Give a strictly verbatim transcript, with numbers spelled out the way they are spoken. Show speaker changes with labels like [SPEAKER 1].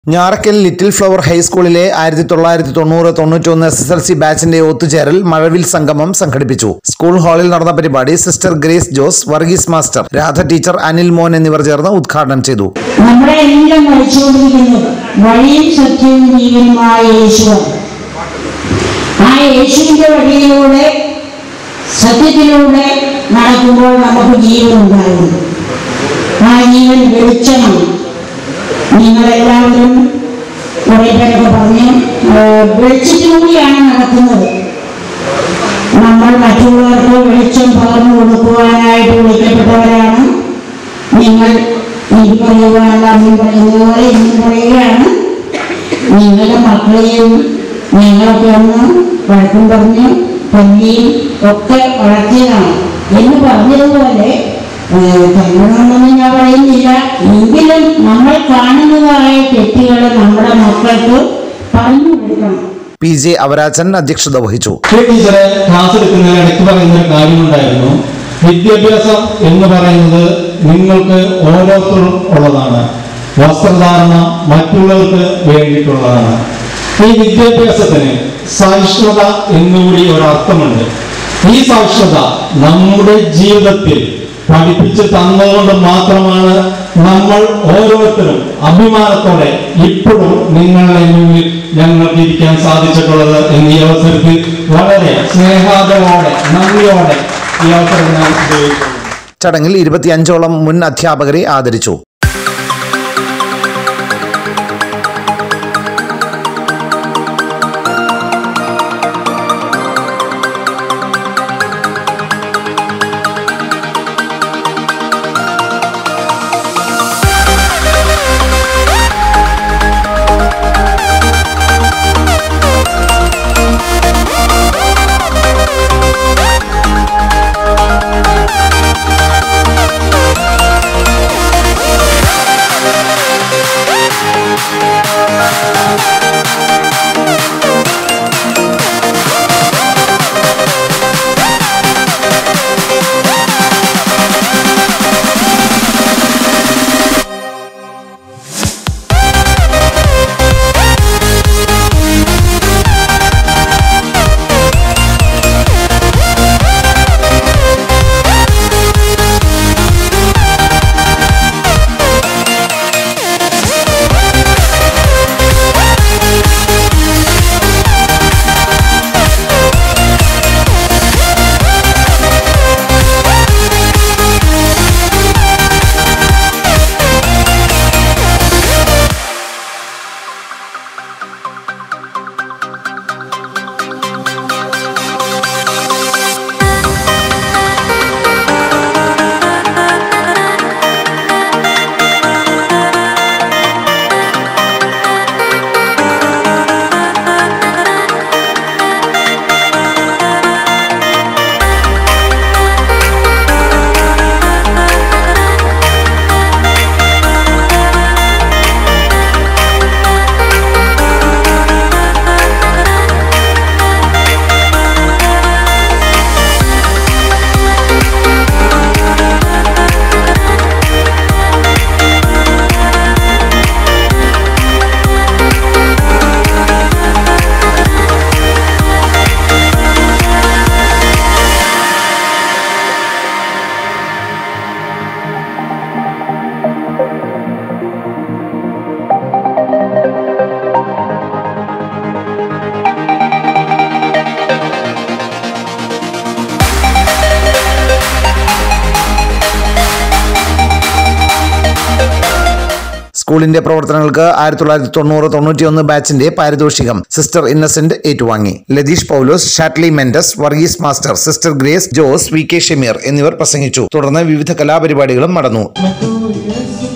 [SPEAKER 1] Njarakkal little flower ഹൈസ്കൂളിലെ ആയിരത്തി തൊള്ളായിരത്തി തൊണ്ണൂറ് തൊണ്ണൂറ്റൊന്ന് എസ് എസ് എൽ സി ബാച്ചിന്റെ ഒത്തുചേരൽ മഴവിൽ സംഗമം സംഘടിപ്പിച്ചു. സ്കൂൾ ഹാളിൽ നടന്ന പരിപാടി sister Grace Jose, Varghese master, Radha teacher, Anil Mon എന്നിവർ ചേർന്ന് ഉദ്ഘാടനം ചെയ്തു.
[SPEAKER 2] നമ്മുടെ എല്ലാം മരിച്ചുകൊണ്ടിരിക്കുന്നത് വഴിയും സത്യവും ജീവനുമായ യേശുവാണ്. ആ യേശുവിന്റെ വഴിയിലൂടെ സത്യത്തിലൂടെ നടക്കുമ്പോൾ നമുക്ക് ജീവൻ ഉണ്ടാകുന്നു. ആ ജീവൻ വെളിച്ചമാണ്. നിങ്ങളെല്ലാവരും കുറെ പേരൊക്കെ പറഞ്ഞ് വെളിച്ചത്തിലൂടെയാണ് നടക്കുന്നത്. നമ്മൾ മറ്റുള്ളവർക്ക് വെളിച്ചം പകർന്നു കൊടുക്കുവാനായിട്ട് വിളിക്കപ്പെട്ടവരാണ്. നിങ്ങൾ എനിക്ക് പറയുവാനുള്ള അമ്മ പറയുന്നതുപോലെ എനിക്ക് പറയുകയാണ്, നിങ്ങളുടെ മക്കളെയും ഞങ്ങളൊക്കെ ഒന്ന് വഴക്കം പറഞ്ഞ് പല്ലിയും ഒക്കെ വളർത്തിയതാണ് എന്ന് പറഞ്ഞതുപോലെ കല്ലണമെന്ന് ഞാൻ പറയുന്നില്ല. എങ്കിലും നമ്മൾ കാണുന്നതായ തെറ്റുകൾ നമ്മുടെ മക്കൾക്ക് പറഞ്ഞു കൊടുക്കണം.
[SPEAKER 1] പി ജെ അവരാജൻ അധ്യക്ഷത വഹിച്ചു.
[SPEAKER 3] ടീച്ചറെ ക്ലാസ് എടുക്കുന്നതിൽ ഇടയ്ക്ക് പറയുന്ന ഒരു കാര്യമുണ്ടായിരുന്നു. വിദ്യാഭ്യാസം എന്ന് പറയുന്നത് നിങ്ങൾക്ക് ഓരോരുത്തരും ഉള്ളതാണ്. വസ്ത്രധാരണം മറ്റുള്ളവർക്ക് വേണ്ടിയിട്ടുള്ളതാണ്. ഈ വിദ്യാഭ്യാസത്തിന് സഹിഷ്ണുത എന്നുകൂടി ഒരർത്ഥമുണ്ട്. ഈ സഹിഷ്ണുത നമ്മുടെ ജീവിതത്തിൽ പഠിപ്പിച്ച് തന്നതുകൊണ്ട് മാത്രമാണ് നമ്മൾ ഓരോരുത്തരും അഭിമാനത്തോടെ ഇപ്പോഴും നിങ്ങളുടെ മുന്നിൽ ഞങ്ങൾക്ക് ഇരിക്കാൻ സാധിച്ചിട്ടുള്ളത്. എന്നീ അവസരത്തിൽ വളരെ സ്നേഹാദരവോടെ നന്ദിയോടെ ഈ അവസരം ഞാൻ ഉപയോഗിക്കുന്നു.
[SPEAKER 1] ചടങ്ങിൽ ഇരുപത്തിയഞ്ചോളം മുൻ അധ്യാപകരെ ആദരിച്ചു. സ്കൂളിന്റെ പ്രവർത്തനങ്ങൾക്ക് ആയിരത്തി തൊള്ളായിരത്തി തൊണ്ണൂറ് തൊണ്ണൂറ്റിയൊന്ന് ബാച്ചിന്റെ പാരിതോഷികം സിസ്റ്റർ ഇന്നസെന്റ് ഏറ്റുവാങ്ങി. Latheesh Paulose, Shatly Mendes, Varghese master, sister Grace Jose, V K Shameer എന്നിവർ പ്രസംഗിച്ചു. തുടർന്ന് വിവിധ കലാപരിപാടികളും നടന്നു.